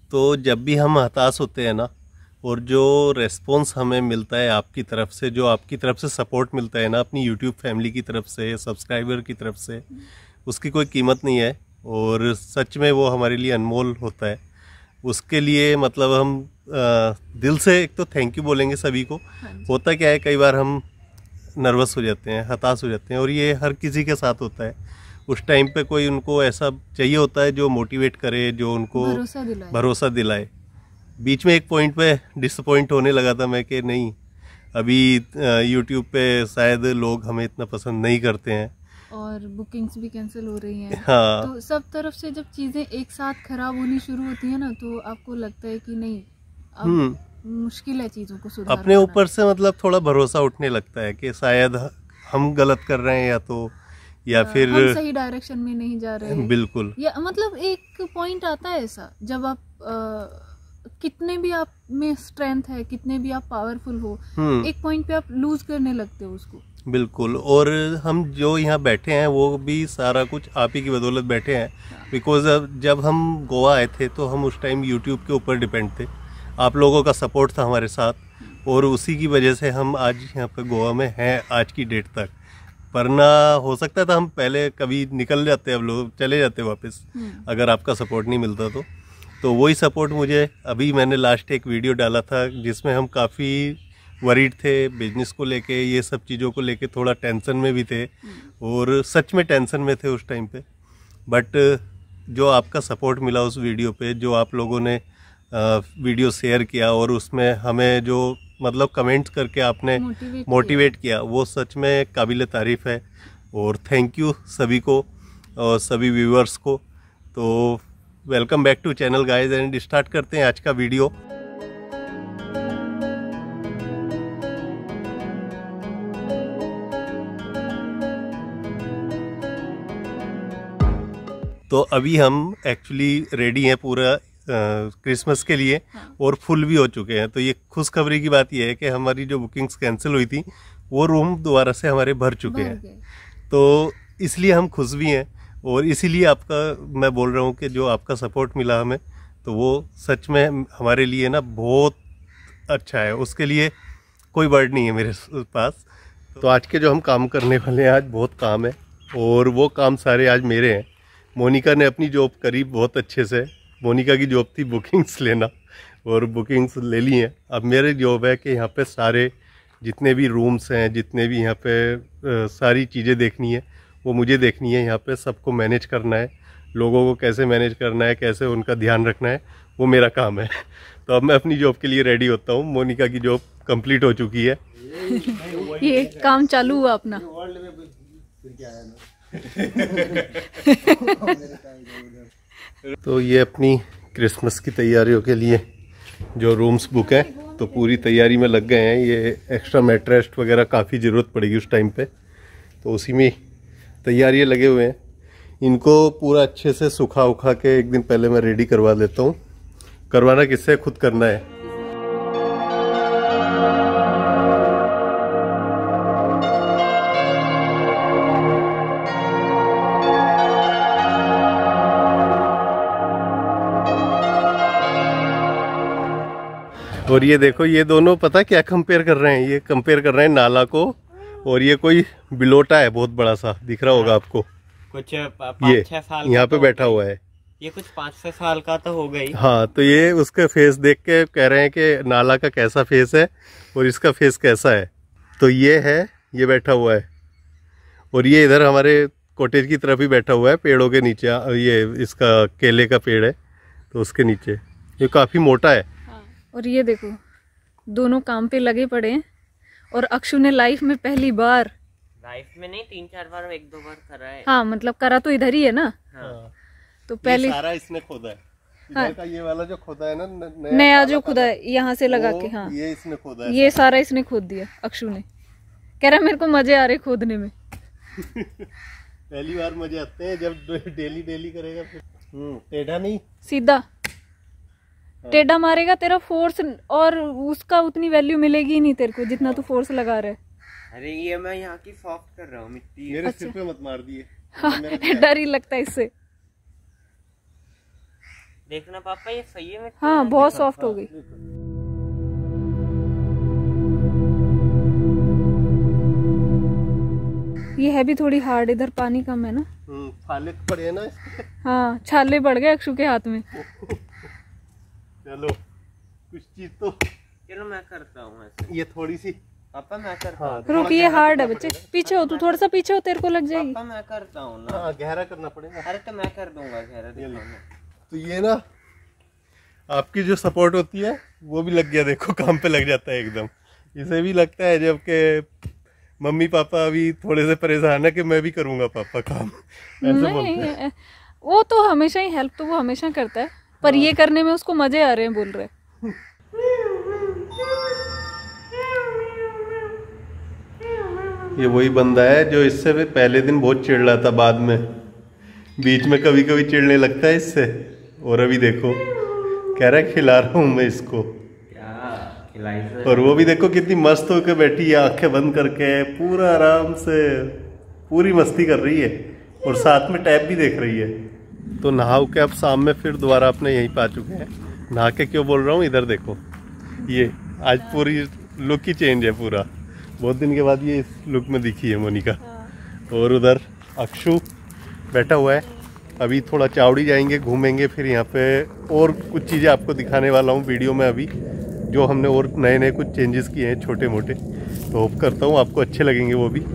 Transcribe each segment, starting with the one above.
तो जब भी हम हताश होते हैं ना, और जो रेस्पॉन्स हमें मिलता है आपकी तरफ से, जो आपकी तरफ से सपोर्ट मिलता है ना, अपनी यूट्यूब फैमिली की तरफ से, सब्सक्राइबर की तरफ से, उसकी कोई कीमत नहीं है। और सच में वो हमारे लिए अनमोल होता है। उसके लिए मतलब हम दिल से एक तो थैंक यू बोलेंगे सभी को। होता क्या है, कई बार हम नर्वस हो जाते हैं, हताश हो जाते हैं, और ये हर किसी के साथ होता है। उस टाइम पे कोई उनको ऐसा चाहिए होता है जो मोटिवेट करे, जो उनको भरोसा दिलाए। बीच में एक पॉइंट पे डिसअपॉइंट होने लगा था मैं कि नहीं, अभी यूट्यूब पे शायद लोग हमें इतना पसंद नहीं करते हैं और बुकिंग्स भी कैंसिल हो रही हैं। हाँ। तो सब तरफ से जब चीज़ें एक साथ खराब होनी शुरू होती है ना, तो आपको लगता है कि नहीं, अब मुश्किल है चीज़ों को सुधार अपने ऊपर से मतलब थोड़ा भरोसा उठने लगता है कि शायद हम गलत कर रहे हैं, या फिर हम सही डायरेक्शन में नहीं जा रहे हैं। बिल्कुल। या मतलब एक पॉइंट आता है ऐसा, जब आप कितने भी आप में स्ट्रेंथ है, कितने भी आप पावरफुल हो, एक पॉइंट पे आप लूज करने लगते हो उसको। बिल्कुल। और हम जो यहाँ बैठे हैं वो भी सारा कुछ आप ही की बदौलत बैठे हैं। बिकॉज जब हम गोवा आए थे तो हम उस टाइम यूट्यूब के ऊपर डिपेंड थे। आप लोगों का सपोर्ट था हमारे साथ, और उसी की वजह से हम आज यहाँ पे गोवा में हैं आज की डेट तक। वरना हो सकता था हम पहले कभी निकल जाते, अब लोग चले जाते वापस, अगर आपका सपोर्ट नहीं मिलता तो वही सपोर्ट मुझे, अभी मैंने लास्ट एक वीडियो डाला था जिसमें हम काफ़ी वरीड थे बिजनेस को लेके, ये सब चीज़ों को लेके थोड़ा टेंशन में भी थे, और सच में टेंशन में थे उस टाइम पे। बट जो आपका सपोर्ट मिला उस वीडियो पे, जो आप लोगों ने वीडियो शेयर किया और उसमें हमें जो मतलब कमेंट्स करके आपने मोटिवेट किया, वो सच में काबिल तारीफ़ है। और थैंक यू सभी को और सभी व्यूअर्स को। तो welcome back to channel guys, and start करते हैं आज का वीडियो। तो अभी हम एक्चुअली रेडी हैं पूरा क्रिसमस के लिए, और फुल भी हो चुके हैं। तो ये खुशखबरी की बात ये है कि हमारी जो बुकिंग्स कैंसिल हुई थी वो रूम दोबारा से हमारे भर चुके हैं। तो इसलिए हम खुश भी हैं, और इसीलिए आपका मैं बोल रहा हूँ कि जो आपका सपोर्ट मिला हमें, तो वो सच में हमारे लिए ना बहुत अच्छा है। उसके लिए कोई वर्ड नहीं है मेरे पास। तो आज के जो हम काम करने वाले हैं, आज बहुत काम है, और वो काम सारे आज मेरे हैं। मोनिका ने अपनी जॉब करी बहुत अच्छे से। मोनिका की जॉब थी बुकिंग्स लेना, और बुकिंग्स ले ली हैं। अब मेरी जॉब है कि यहाँ पे सारे जितने भी रूम्स हैं, जितने भी यहाँ पे सारी चीज़ें देखनी है, वो मुझे देखनी है। यहाँ पे सबको मैनेज करना है, लोगों को कैसे मैनेज करना है, कैसे उनका ध्यान रखना है, वो मेरा काम है। तो अब मैं अपनी जॉब के लिए रेडी होता हूँ। मोनिका की जॉब कंप्लीट हो चुकी है। ये काम चालू हुआ अपना। तो ये अपनी क्रिसमस की तैयारियों के लिए जो रूम्स बुक हैं, तो पूरी तैयारी में लग गए हैं। ये एक्स्ट्रा मैट्रेस वगैरह काफ़ी ज़रूरत पड़ेगी उस टाइम पे, तो उसी में तैयारियाँ लगे हुए हैं। इनको पूरा अच्छे से सुखा उखा के एक दिन पहले मैं रेडी करवा देता हूँ। करवाना किससे, खुद करना है। और ये देखो, ये दोनों पता क्या कंपेयर कर रहे हैं, ये कंपेयर कर रहे हैं नाला को, और ये कोई बिलोटा है बहुत बड़ा सा, दिख रहा होगा आपको। कुछ 5-6 साल यहाँ पे बैठा हुआ है, ये कुछ 5-6 साल का तो हो गई। हाँ, तो ये उसके फेस देख के कह रहे हैं कि नाला का कैसा फेस है और इसका फेस कैसा है। तो ये है, ये बैठा हुआ है, और ये इधर हमारे कॉटेज की तरफ ही बैठा हुआ है, पेड़ों के नीचे। ये इसका केले का पेड़ है, तो उसके नीचे। ये काफ़ी मोटा है। और ये देखो, दोनों काम पे लगे पड़े हैं, और अक्षु ने लाइफ में पहली बार, लाइफ में नहीं 3-4 बार, 1-2 बार करा है। हाँ, मतलब करा तो इधर ही है ना। हाँ। तो पहले सारा इसने खोदा है। इधर का ये वाला जो खोदा है ना, नया जो खोदा है यहाँ से लगा के, हाँ, ये इसने खोदा है। ये सारा इसने खोद दिया अक्षु ने। कह रहा मेरे को मजे आ रहे खोदने में। पहली बार मजे आते हैं जब डेली डेली करेगा। फिर टेढ़ा नहीं, सीधा। टेढ़ा मारेगा तेरा फोर्स, और उसका उतनी वैल्यू मिलेगी ही नहीं तेरे को जितना तू फोर्स लगा रहा है। अरे ये मैं यहाँ की सॉफ्ट कर रहा हूँ, मिट्टी मेरे सिर पे मत मार दिए। हाँ, डर ही लगता है इससे। देखना पापा ये सही है। हाँ बहुत सॉफ्ट हो गई। ये है भी थोड़ी हार्ड, इधर पानी कम है ना। छाले पड़े हैं ना। हाँ छाले पड़ गए अक्षु के हाथ में। चलो कुछ चीज तो चलो मैं करता हूँ ऐसे। ये थोड़ी सी पापा मैं करता हूँ। रुक ये हार्ड है बच्चे, पीछे हो तू, थोड़ा सा पीछे हो, तेरे को लग जाएगी। पापा मैं करता हूँ ना। हाँ गहरा करना पड़ेगा। अरे तो मैं कर दूंगा गहरा। तो ये ना आपकी जो सपोर्ट होती है वो भी लग गया, देखो काम पे लग जाता है एकदम। इसे भी लगता है जब के मम्मी पापा अभी थोड़े से परेशान है कि मैं भी करूँगा पापा काम, ऐसे बोलते हैं। वो तो हमेशा ही हेल्प तो वो हमेशा करता है, पर ये करने में उसको मजे आ रहे हैं, बोल रहे। ये वही बंदा है जो इससे भी पहले दिन बहुत चिढ़ रहा था, बाद में बीच में कभी कभी चिढ़ने लगता है इससे। और अभी देखो कह रहा है खिला रहा हूँ मैं इसको। और वो भी देखो कितनी मस्त होकर बैठी है, आंखें बंद करके पूरा आराम से पूरी मस्ती कर रही है, और साथ में टैब भी देख रही है। तो नहाओ के अब शाम में फिर दोबारा अपने यहीं पे आ चुके हैं। नहा के क्यों बोल रहा हूँ, इधर देखो ये आज पूरी लुक ही चेंज है पूरा। बहुत दिन के बाद ये इस लुक में दिखी है मोनिका। और उधर अक्षु बैठा हुआ है। अभी थोड़ा चावड़ी जाएंगे, घूमेंगे, फिर यहाँ पे और कुछ चीज़ें आपको दिखाने वाला हूँ वीडियो में अभी, जो हमने और नए नए कुछ चेंजेस किए हैं छोटे मोटे। तो होप करता हूँ आपको अच्छे लगेंगे वो भी।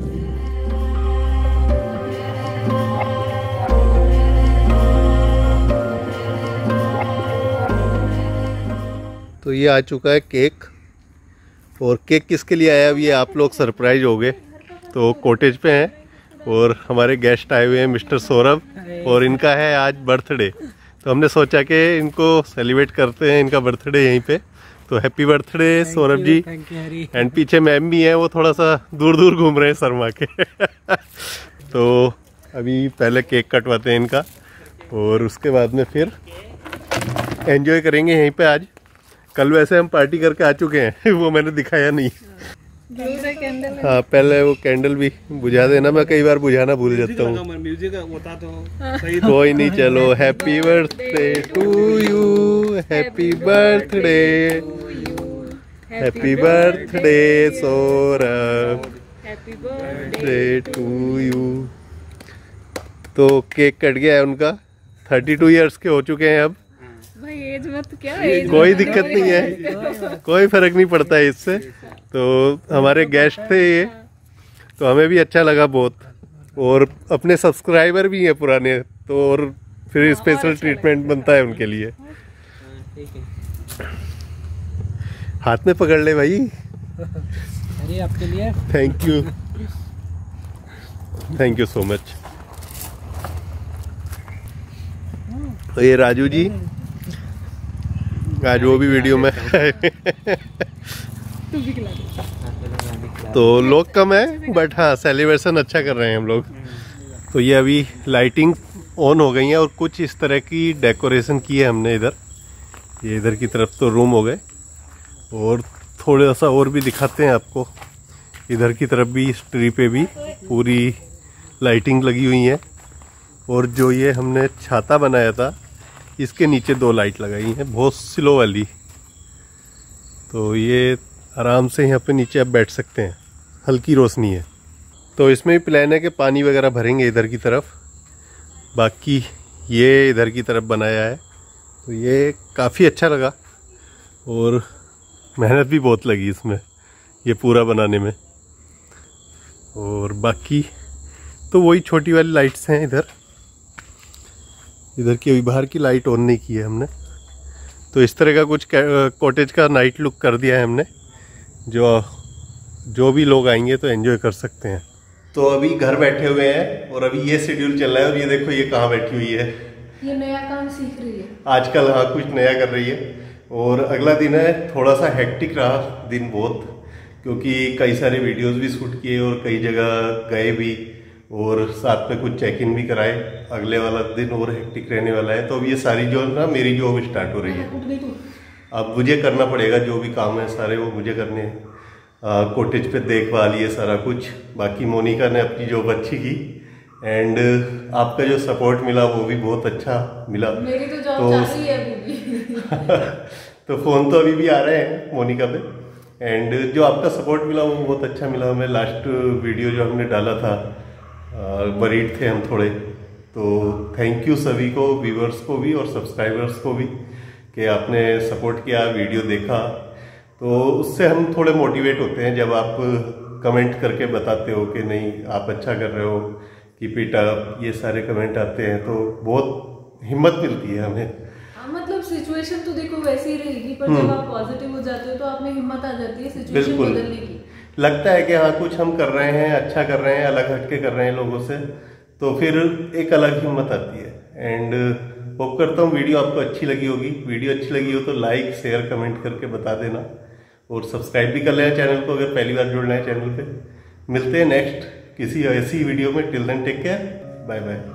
तो ये आ चुका है केक, और केक किसके लिए आया अब ये आप लोग सरप्राइज हो गए। तो कॉटेज पे हैं और हमारे गेस्ट आए हुए हैं मिस्टर सौरभ, और इनका है आज बर्थडे। तो हमने सोचा कि इनको सेलिब्रेट करते हैं इनका बर्थडे यहीं पे। तो happy birthday Saurabh ji. And पीछे मैम भी हैं, वो थोड़ा सा दूर दूर घूम रहे हैं शर्मा के। तो अभी पहले केक कटवाते हैं इनका, और उसके बाद में फिर एंजॉय करेंगे यहीं पे आज। कल वैसे हम पार्टी करके आ चुके हैं, वो मैंने दिखाया नहीं। हाँ पहले वो कैंडल भी बुझा देना, मैं कई बार बुझाना भूल जाता हूँ। कोई नहीं, चलो happy birthday to you, happy birthday, happy birthday Saurabh, happy birthday to you. तो केक कट गया है उनका, 32 इयर्स के हो चुके हैं अब। भाई एज मत क्या, एज कोई दिक्कत नहीं है, कोई फर्क नहीं पड़ता है इससे। तो हमारे गेस्ट थे ये, तो हमें भी अच्छा लगा बहुत, और अपने सब्सक्राइबर भी हैं पुराने, तो और फिर स्पेशल ट्रीटमेंट बनता है उनके लिए। हाथ में पकड़ ले भाई। अरे आपके लिए thank you, thank you so much. तो ये राजू जी आज वो भी वीडियो में तो लोग कम है, बट हाँ सेलिब्रेशन अच्छा कर रहे हैं हम लोग। तो ये अभी लाइटिंग ऑन हो गई है, और कुछ इस तरह की डेकोरेशन की है हमने इधर। ये इधर की तरफ तो रूम हो गए, और थोड़ा सा और भी दिखाते हैं आपको। इधर की तरफ भी इस ट्री पे भी पूरी लाइटिंग लगी हुई है, और जो ये हमने छाता बनाया था इसके नीचे 2 लाइट लगाई हैं, बहुत स्लो वाली। तो ये आराम से यहाँ पे नीचे आप बैठ सकते हैं, हल्की रोशनी है। तो इसमें भी प्लान है कि पानी वगैरह भरेंगे इधर की तरफ। बाकी ये इधर की तरफ बनाया है, तो ये काफ़ी अच्छा लगा, और मेहनत भी बहुत लगी इसमें ये पूरा बनाने में। और बाकी तो वही छोटी वाली लाइट्स हैं इधर। इधर की अभी बाहर की लाइट ऑन नहीं की है हमने। तो इस तरह का कुछ कॉटेज का नाइट लुक कर दिया है हमने, जो भी लोग आएंगे तो एंजॉय कर सकते हैं। तो अभी घर बैठे हुए हैं, और अभी ये शेड्यूल चल रहा है। और ये देखो ये कहाँ बैठी हुई है, ये नया काम सीख रही है आजकल। हाँ कुछ नया कर रही है। और अगला दिन है, थोड़ा सा हेक्टिक रहा दिन बहुत, क्योंकि कई सारे वीडियोस भी शूट किए और कई जगह गए भी, और साथ में कुछ चेक इन भी कराए। अगले वाला दिन और हेक्टिक रहने वाला है। तो अब ये सारी जो ना मेरी जॉब स्टार्ट हो रही है। अब मुझे करना पड़ेगा, जो भी काम है सारे वो मुझे करने हैं। कॉटेज पे देखभाल ये सारा कुछ। बाकी मोनिका ने अपनी जॉब अच्छी की, एंड आपका जो सपोर्ट मिला वो भी बहुत अच्छा मिला। मेरी तो जॉब चल रही है अभी भी। तो फोन तो अभी भी आ रहे हैं मोनिका पे, एंड जो आपका सपोर्ट मिला वो बहुत अच्छा मिला हमें। लास्ट वीडियो जो हमने डाला था, वरीड थे हम थोड़े, तो थैंक यू सभी को, व्यूअर्स को भी और सब्सक्राइबर्स को भी, कि आपने सपोर्ट किया, वीडियो देखा। तो उससे हम थोड़े मोटिवेट होते हैं जब आप कमेंट करके बताते हो कि नहीं आप अच्छा कर रहे हो, कीप इट अप, ये सारे कमेंट आते हैं तो बहुत हिम्मत मिलती है हमें। मतलब सिचुएशन तो देखो वैसी ही रहेगी, पर जब आप पॉजिटिव हो जाते हो तो आप में हिम्मत आ जाती है सिचुएशन बदलने की। लगता है कि हाँ कुछ हम कर रहे हैं, अच्छा कर रहे हैं, अलग हटके कर रहे हैं लोगों से, तो फिर एक अलग हिम्मत आती है। एंड होप करता हूँ वीडियो आपको अच्छी लगी होगी। वीडियो अच्छी लगी हो तो लाइक शेयर कमेंट करके बता देना, और सब्सक्राइब भी कर लेना चैनल को अगर पहली बार जुड़ रहे हैं चैनल पे। मिलते हैं नेक्स्ट किसी ऐसी वीडियो में। Till then take care, bye bye.